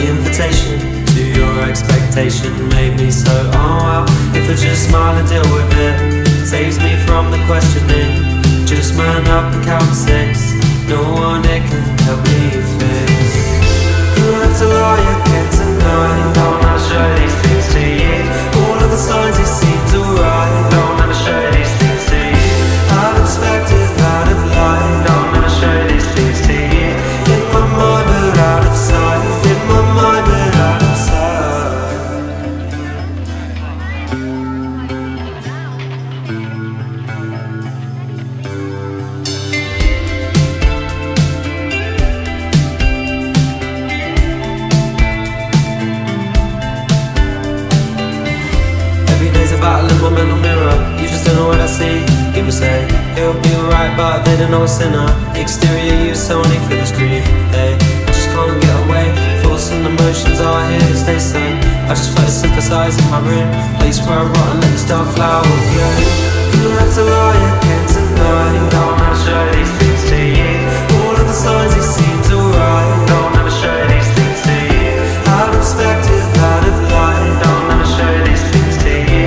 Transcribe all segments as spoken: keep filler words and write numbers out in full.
invitation to your expectation made me so unwell. If I just smile and deal with it, saves me from the questioning. Just man up and count to six. No one it can help me fix. Gonna have to lie again tonight. Don't ever show these things to you. All of the signs it seems alright. Don't ever show these things to you. I've expected out of life. Don't ever show these things to you. In my mind but out of sight. In my mind but out of sight. Battle in my mental mirror, you just don't know what I see. People say, it'll be alright, but they don't know a sinner. Exterior use only for the street, hey. I just can't get away, thoughts and emotions are here to stay sane. I just photosynthesize in my room, place where I rot and let the star flower bloom. Gonna have to lie again tonight. Don't ever show these things to you. All of the signs it seems alright. Don't ever show these things to you. I'd expect it out of light. Don't ever show these things to you.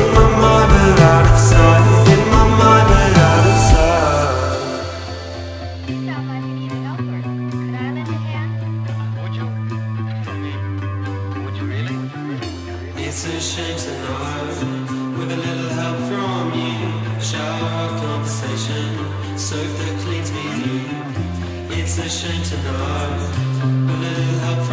It's a shame to know, with a little help from you, shower of conversation, soap that cleans me through. It's a shame to know, with a little help